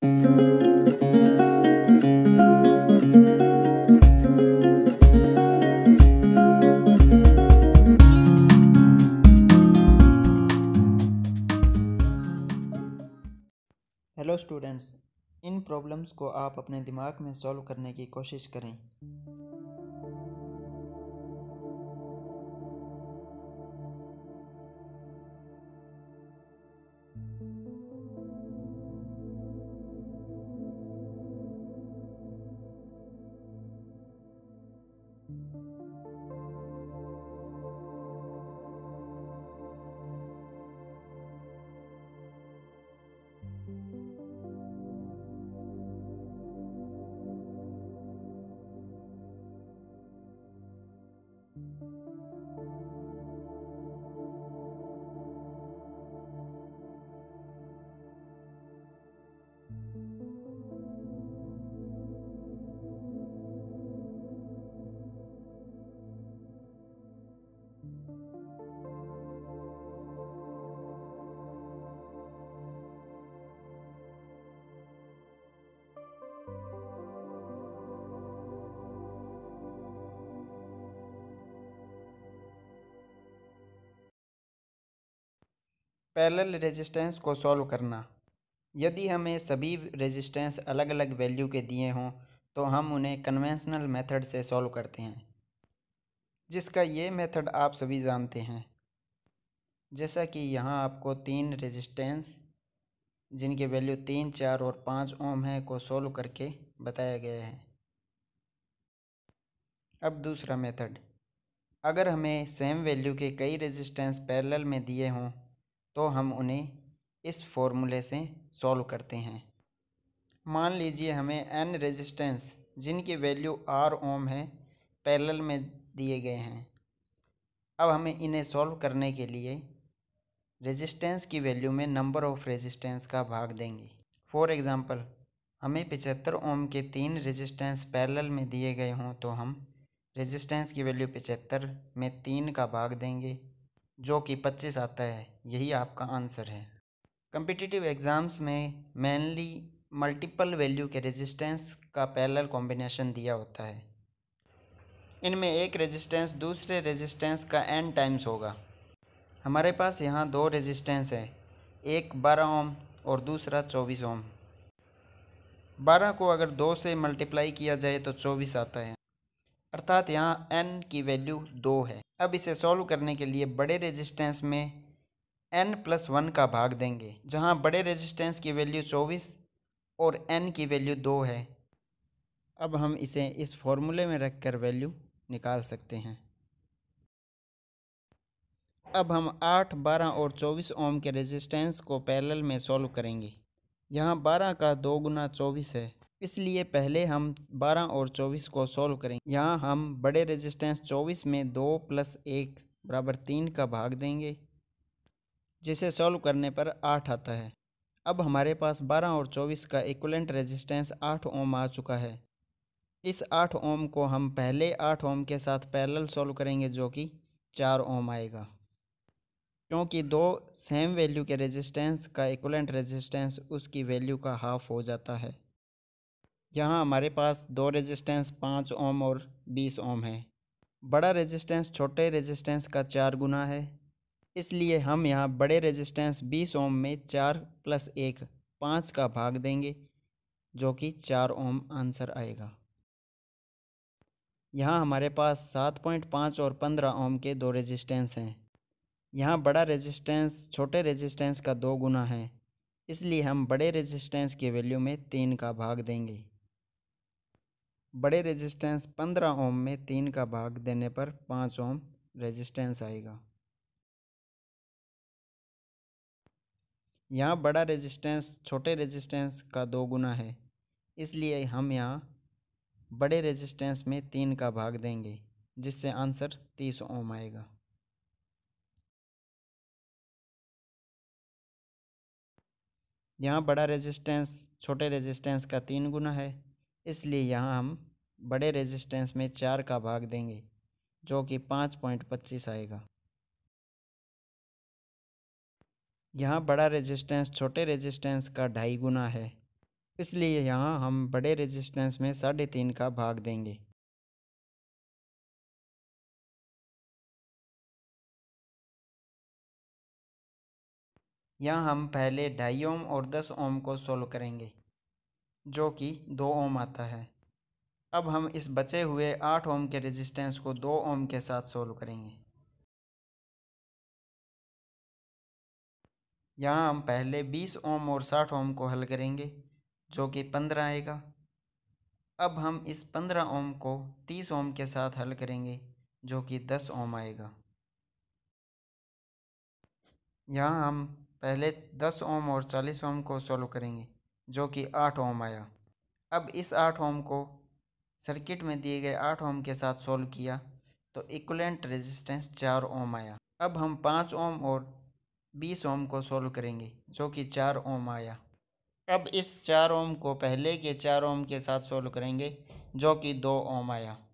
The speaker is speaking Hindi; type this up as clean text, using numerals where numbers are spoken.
हेलो स्टूडेंट्स, इन प्रॉब्लम्स को आप अपने दिमाग में सॉल्व करने की कोशिश करें। पैरेलल रेजिस्टेंस को सॉल्व करना। यदि हमें सभी रेजिस्टेंस अलग अलग वैल्यू के दिए हों तो हम उन्हें कन्वेंशनल मेथड से सॉल्व करते हैं, जिसका ये मेथड आप सभी जानते हैं। जैसा कि यहाँ आपको 3 रेजिस्टेंस जिनके वैल्यू 3, 4 और 5 ओम है को सॉल्व करके बताया गया है। अब दूसरा मेथड, अगर हमें सेम वैल्यू के कई रेजिस्टेंस पैरेलल में दिए हों तो हम उन्हें इस फॉर्मूले से सॉल्व करते हैं। मान लीजिए हमें n रेजिस्टेंस जिनकी वैल्यू r ओम है पैरेलल में दिए गए हैं। अब हमें इन्हें सॉल्व करने के लिए रेजिस्टेंस की वैल्यू में नंबर ऑफ रेजिस्टेंस का भाग देंगे। फॉर एग्ज़ाम्पल, हमें 75 ओम के 3 रेजिस्टेंस पैरेलल में दिए गए हों तो हम रेजिस्टेंस की वैल्यू 75 में 3 का भाग देंगे, जो कि 25 आता है। यही आपका आंसर है। कॉम्पिटिटिव एग्ज़ाम्स में मेनली मल्टीपल वैल्यू के रेजिस्टेंस का पैरेलल कॉम्बिनेशन दिया होता है। इनमें एक रेजिस्टेंस दूसरे रेजिस्टेंस का n टाइम्स होगा। हमारे पास यहाँ 2 रेजिस्टेंस है, एक 12 ओम और दूसरा 24 ओम। 12 को अगर 2 से मल्टीप्लाई किया जाए तो 24 आता है, अर्थात यहाँ n की वैल्यू 2 है। अब इसे सॉल्व करने के लिए बड़े रेजिस्टेंस में n+1 का भाग देंगे, जहाँ बड़े रेजिस्टेंस की वैल्यू 24 और n की वैल्यू 2 है। अब हम इसे इस फॉर्मूले में रखकर वैल्यू निकाल सकते हैं। अब हम 8, 12 और 24 ओम के रेजिस्टेंस को पैरेलल में सॉल्व करेंगे। यहाँ 12 का 2 गुना 24 है, इसलिए पहले हम 12 और 24 को सॉल्व करेंगे। यहाँ हम बड़े रेजिस्टेंस 24 में 2 + 1 बराबर 3 का भाग देंगे, जिसे सॉल्व करने पर 8 आता है। अब हमारे पास 12 और 24 का इक्विवेलेंट रेजिस्टेंस 8 ओम आ चुका है। इस 8 ओम को हम पहले 8 ओम के साथ पैरेलल सॉल्व करेंगे, जो कि 4 ओम आएगा। क्योंकि 2 सेम वैल्यू के रेजिस्टेंस का इक्विवेलेंट रेजिस्टेंस उसकी वैल्यू का हाफ हो जाता है। यहाँ हमारे पास 2 रेजिस्टेंस 5 ओम और 20 ओम है। बड़ा रेजिस्टेंस छोटे रेजिस्टेंस का 4 गुना है, इसलिए हम यहाँ बड़े रेजिस्टेंस 20 ओम में 4 + 1 5 का भाग देंगे, जो कि 4 ओम आंसर आएगा। यहाँ हमारे पास 7.5 और 15 ओम के 2 रेजिस्टेंस हैं। यहाँ बड़ा रेजिस्टेंस छोटे रेजिस्टेंस का 2 गुना है, इसलिए हम बड़े रेजिस्टेंस की वैल्यू में 3 का भाग देंगे। बड़े रेजिस्टेंस 15 ओम में 3 का भाग देने पर 5 ओम रेजिस्टेंस आएगा। यहाँ बड़ा रेजिस्टेंस छोटे रेजिस्टेंस का 2 गुना है, इसलिए हम यहाँ बड़े रेजिस्टेंस में 3 का भाग देंगे, जिससे आंसर 30 ओम आएगा। यहाँ बड़ा रेजिस्टेंस छोटे रेजिस्टेंस का 3 गुना है, इसलिए यहाँ हम बड़े रेजिस्टेंस में 4 का भाग देंगे, जो कि 5.25 आएगा। यहाँ बड़ा रेजिस्टेंस छोटे रेजिस्टेंस का 2.5 गुना है, इसलिए यहाँ हम बड़े रेजिस्टेंस में 3.5 का भाग देंगे। यहाँ हम पहले 2.5 ओम और 10 ओम को सोल्व करेंगे, जो कि 2 ओम आता है। अब हम इस बचे हुए 8 ओम के रेजिस्टेंस को 2 ओम के साथ सोल्व करेंगे। यहाँ हम पहले 20 ओम और 60 ओम को हल करेंगे, जो कि 15 आएगा। अब हम इस 15 ओम को 30 ओम के साथ हल करेंगे, जो कि 10 ओम आएगा। यहाँ हम पहले 10 ओम और 40 ओम को सोल्व करेंगे, जो कि 8 ओम आया। अब इस 8 ओम को सर्किट में दिए गए 8 ओम के साथ सोल्व किया तो इक्विवेलेंट रेजिस्टेंस 4 ओम आया। अब हम 5 ओम और 20 ओम को सोल्व करेंगे, जो कि 4 ओम आया। अब इस 4 ओम को पहले के 4 ओम के साथ सोल्व करेंगे, जो कि 2 ओम आया।